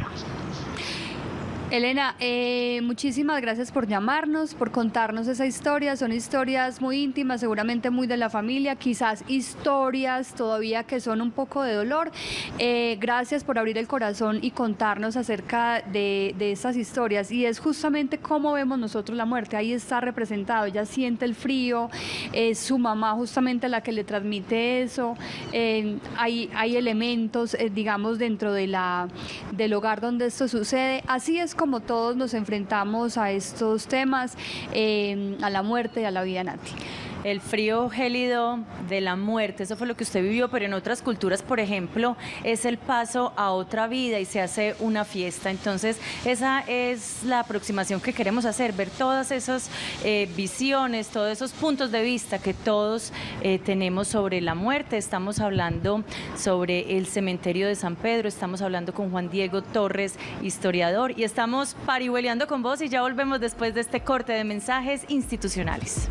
Elena, eh, muchísimas gracias por llamarnos, por contarnos esa historia. Son historias muy íntimas, seguramente muy de la familia, quizás historias todavía que son un poco de dolor. Eh, gracias por abrir el corazón y contarnos acerca de, de estas historias. Y es justamente cómo vemos nosotros la muerte. Ahí está representado, ella siente el frío, es su mamá justamente la que le transmite eso. Eh, hay, hay elementos, eh, digamos, dentro de la, del hogar donde esto sucede. Así es como todos nos enfrentamos a estos temas, eh, a la muerte y a la vida, Nati. El frío gélido de la muerte, eso fue lo que usted vivió, pero en otras culturas, por ejemplo, es el paso a otra vida y se hace una fiesta. Entonces, esa es la aproximación que queremos hacer, ver todas esas eh, visiones, todos esos puntos de vista que todos eh, tenemos sobre la muerte. Estamos hablando sobre el cementerio de San Pedro, estamos hablando con Juan Diego Torres, historiador, y estamos parihueliando con vos y ya volvemos después de este corte de mensajes institucionales.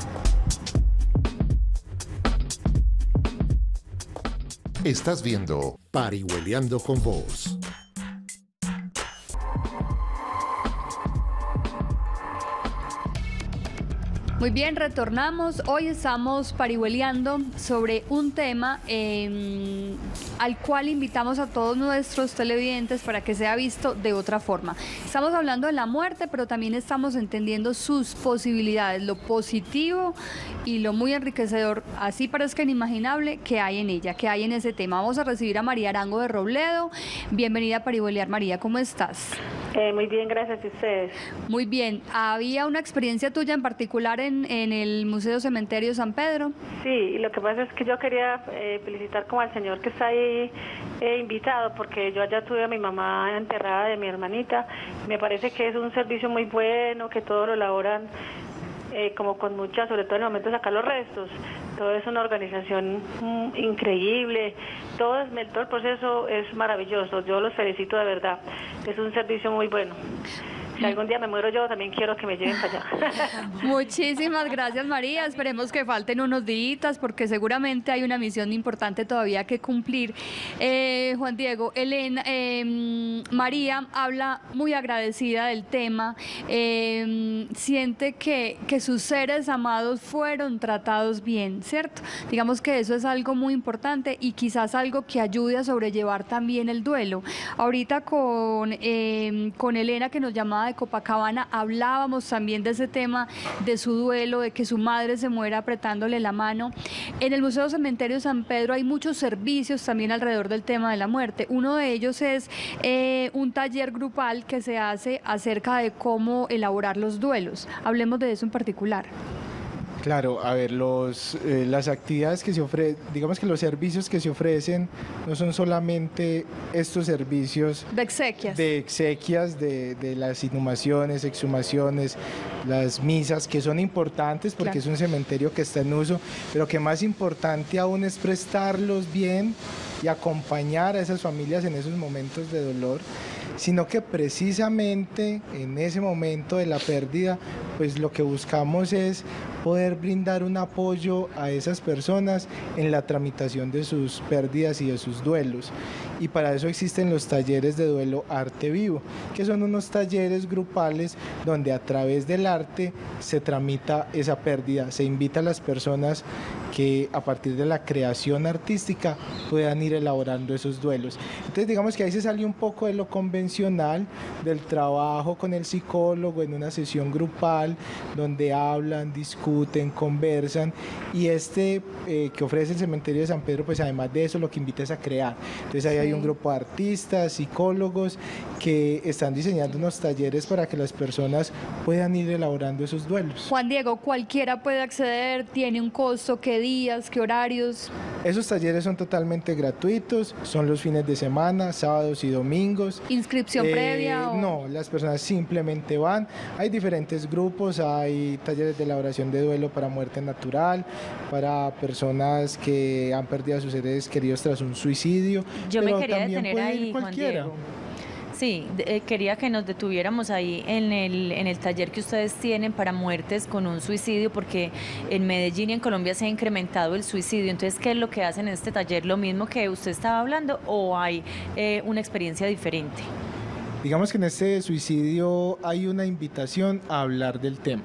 Estás viendo Parihueliando con Vos. Muy bien, retornamos. Hoy estamos parihueliando sobre un tema eh, al cual invitamos a todos nuestros televidentes para que sea visto de otra forma. Estamos hablando de la muerte, pero también estamos entendiendo sus posibilidades, lo positivo y lo muy enriquecedor, así parezca inimaginable, que hay en ella, que hay en ese tema. Vamos a recibir a María Arango de Robledo. Bienvenida a Parihueliar, María, ¿cómo estás? Eh, muy bien, gracias a ustedes. Muy bien. ¿Había una experiencia tuya en particular en, en el Museo Cementerio San Pedro? Sí, y lo que pasa es que yo quería eh, felicitar como al señor que está ahí eh, invitado, porque yo allá tuve a mi mamá enterrada de mi hermanita. Me parece que es un servicio muy bueno, que todo lo elaboran eh, como con mucha, sobre todo en el momento de sacar los restos. Todo es una organización mm, increíble, todo, es, todo el proceso es maravilloso, yo los felicito de verdad, es un servicio muy bueno. Si algún día me muero yo, también quiero que me lleven para allá. Muchísimas gracias, María. Esperemos que falten unos días, porque seguramente hay una misión importante todavía que cumplir. Eh, Juan Diego, Elena, eh, María habla muy agradecida del tema. Eh, siente que, que sus seres amados fueron tratados bien, ¿cierto? Digamos que eso es algo muy importante y quizás algo que ayude a sobrellevar también el duelo. Ahorita con, eh, con Elena, que nos llamaba llamada de Copacabana hablábamos también de ese tema, de su duelo, de que su madre se muera apretándole la mano. En el Museo Cementerio San Pedro hay muchos servicios también alrededor del tema de la muerte. Uno de ellos es eh, un taller grupal que se hace acerca de cómo elaborar los duelos. Hablemos de eso en particular. Claro, a ver, los, eh, las actividades que se ofrecen, digamos que los servicios que se ofrecen no son solamente estos servicios de exequias, de, exequias, de, de las inhumaciones, exhumaciones, las misas, que son importantes porque claro, es un cementerio que está en uso, pero que más importante aún es prestarlos bien y acompañar a esas familias en esos momentos de dolor, sino que precisamente en ese momento de la pérdida, pues lo que buscamos es poder brindar un apoyo a esas personas en la tramitación de sus pérdidas y de sus duelos. Y para eso existen los talleres de duelo Arte Vivo, que son unos talleres grupales donde a través del arte se tramita esa pérdida, se invita a las personas que a partir de la creación artística puedan ir elaborando esos duelos. Entonces digamos que ahí se sale un poco de lo convencional, del trabajo con el psicólogo en una sesión grupal, donde hablan, discuten, conversan, y este eh, que ofrece el Cementerio de San Pedro, pues además de eso lo que invita es a crear. Entonces ahí sí, hay un grupo de artistas, psicólogos, que están diseñando unos talleres para que las personas puedan ir elaborando esos duelos. Juan Diego, ¿cualquiera puede acceder? ¿Tiene un costo? ¿Qué días? ¿Qué horarios? Esos talleres son totalmente gratuitos, son los fines de semana, sábados y domingos. ¿Inscripción eh, previa? O... No, las personas simplemente van. Hay diferentes grupos, hay talleres de elaboración de duelo para muerte natural, para personas que han perdido a sus seres queridos tras un suicidio. Yo me quería detener ahí, Juan Diego. Sí, eh, quería que nos detuviéramos ahí en el, en el taller que ustedes tienen para muertes con un suicidio, porque en Medellín y en Colombia se ha incrementado el suicidio. Entonces, ¿qué es lo que hacen en este taller? ¿Lo mismo que usted estaba hablando o hay eh, una experiencia diferente? Digamos que en este suicidio hay una invitación a hablar del tema.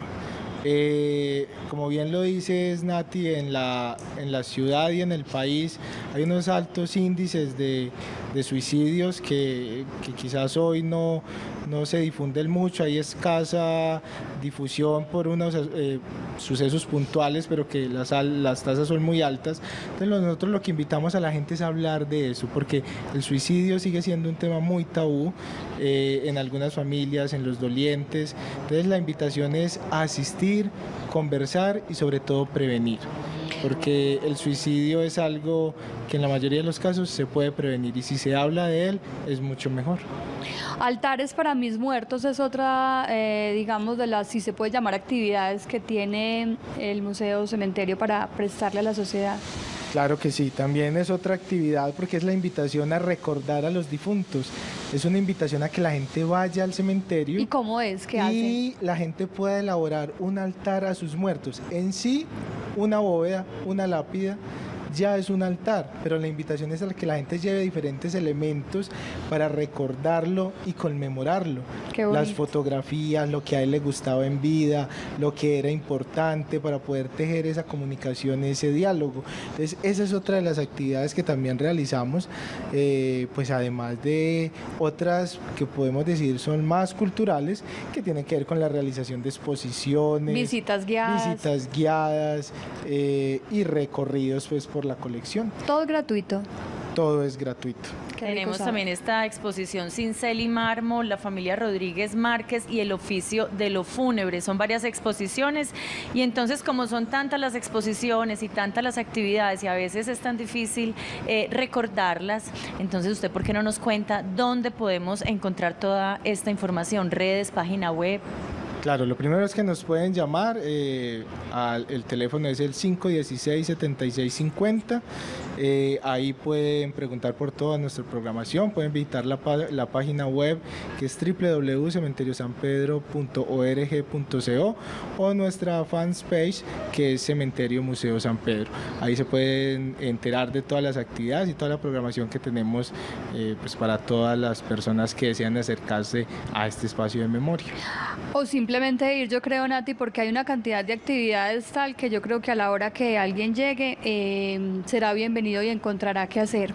Eh, como bien lo dices, Nati, en la, en la ciudad y en el país hay unos altos índices de, de suicidios que, que quizás hoy no, no se difunden mucho, hay escasa difusión por unos eh, sucesos puntuales, pero que las, las tasas son muy altas. Entonces nosotros lo que invitamos a la gente es a hablar de eso, porque el suicidio sigue siendo un tema muy tabú eh, en algunas familias, en los dolientes. Entonces la invitación es a asistir, conversar y sobre todo prevenir, porque el suicidio es algo que en la mayoría de los casos se puede prevenir y si se habla de él es mucho mejor. Altares para mis muertos es otra, eh, digamos, de las, si se puede llamar, actividades que tiene el Museo Cementerio para prestarle a la sociedad. Claro que sí, también es otra actividad porque es la invitación a recordar a los difuntos. Es una invitación a que la gente vaya al cementerio. ¿Y cómo es? ¿Qué hace? Y la gente pueda elaborar un altar a sus muertos. En sí, una bóveda, una lápida, ya es un altar, pero la invitación es a que la gente lleve diferentes elementos para recordarlo y conmemorarlo. Las fotografías, lo que a él le gustaba en vida, lo que era importante para poder tejer esa comunicación, ese diálogo. Entonces esa es otra de las actividades que también realizamos, eh, pues además de otras que podemos decir son más culturales, que tienen que ver con la realización de exposiciones, visitas guiadas, visitas guiadas eh, y recorridos pues por la colección. ¿Todo gratuito? Todo es gratuito. Tenemos también esta exposición Cincel y Mármol, la familia Rodríguez Márquez y el oficio de lo fúnebre. Son varias exposiciones y entonces como son tantas las exposiciones y tantas las actividades y a veces es tan difícil eh, recordarlas, entonces usted ¿por qué no nos cuenta dónde podemos encontrar toda esta información? Redes, página web. Claro, lo primero es que nos pueden llamar, eh, al, el teléfono es el cinco uno seis, siete seis cinco cero, eh, ahí pueden preguntar por toda nuestra programación, pueden visitar la, la página web que es doble u doble u doble u punto cementerio san pedro punto org punto co o nuestra fanpage que es Cementerio Museo San Pedro. Ahí se pueden enterar de todas las actividades y toda la programación que tenemos eh, pues para todas las personas que desean acercarse a este espacio de memoria. O simplemente simplemente ir, yo creo, Nati, porque hay una cantidad de actividades tal que yo creo que a la hora que alguien llegue eh, será bienvenido y encontrará qué hacer.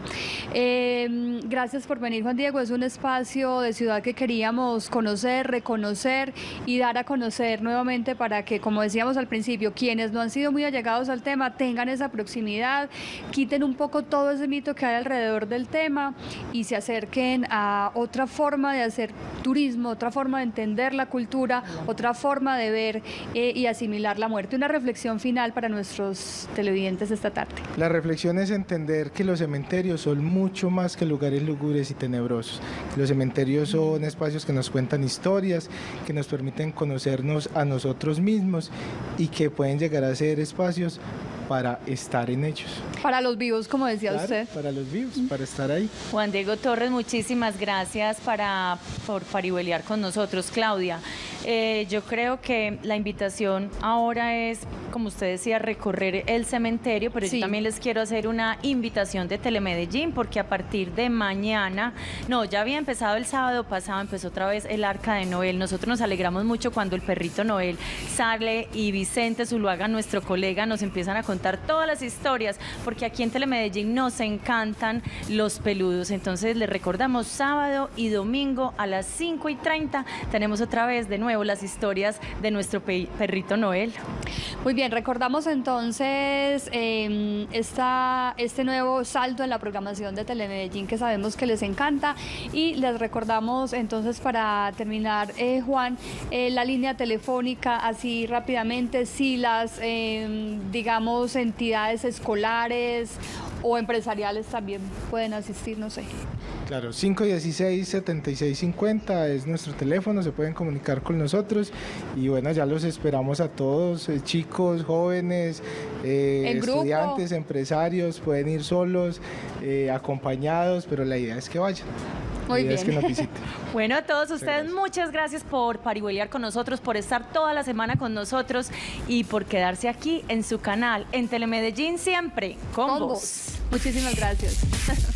Eh, gracias por venir, Juan Diego. Es un espacio de ciudad que queríamos conocer, reconocer y dar a conocer nuevamente para que, como decíamos al principio, quienes no han sido muy allegados al tema tengan esa proximidad, quiten un poco todo ese mito que hay alrededor del tema y se acerquen a otra forma de hacer turismo, otra forma de entender la cultura, otra forma de ver eh, y asimilar la muerte. Una reflexión final para nuestros televidentes esta tarde. La reflexión es entender que los cementerios son mucho más que lugares lúgubres y tenebrosos. Los cementerios son espacios que nos cuentan historias, que nos permiten conocernos a nosotros mismos y que pueden llegar a ser espacios para estar en ellos. Para los vivos, como decía claro, usted. Para los vivos, para estar ahí. Juan Diego Torres, muchísimas gracias para, por parihueliar con nosotros. Claudia, eh, yo creo que la invitación ahora es, como usted decía, recorrer el cementerio, pero sí. Yo también les quiero hacer una invitación de Telemedellín, porque a partir de mañana, no, ya había empezado el sábado pasado, empezó otra vez el Arca de Noel. Nosotros nos alegramos mucho cuando el perrito Noel sale y Vicente Zuluaga, nuestro colega, nos empiezan a contar todas las historias, porque aquí en Telemedellín nos encantan los peludos. Entonces les recordamos, sábado y domingo a las cinco y treinta tenemos otra vez de nuevo las historias de nuestro perrito Noel. Muy bien, recordamos entonces eh, esta, este nuevo salto en la programación de Telemedellín que sabemos que les encanta, y les recordamos entonces, para terminar, eh, Juan, eh, la línea telefónica así rápidamente, si las eh, digamos entidades escolares o empresariales también pueden asistir, no sé. Claro, cinco uno seis, setenta y seis cincuenta es nuestro teléfono, se pueden comunicar con nosotros y bueno, ya los esperamos a todos, eh, chicos, jóvenes, eh, estudiantes, empresarios, pueden ir solos, eh, acompañados, pero la idea es que vayan. Muy bien. Es que nos visiten. Bueno, a todos ustedes, muchas gracias por parihueliar con nosotros, por estar toda la semana con nosotros y por quedarse aquí en su canal, en Telemedellín siempre, con, con vos. vos. Muchísimas gracias.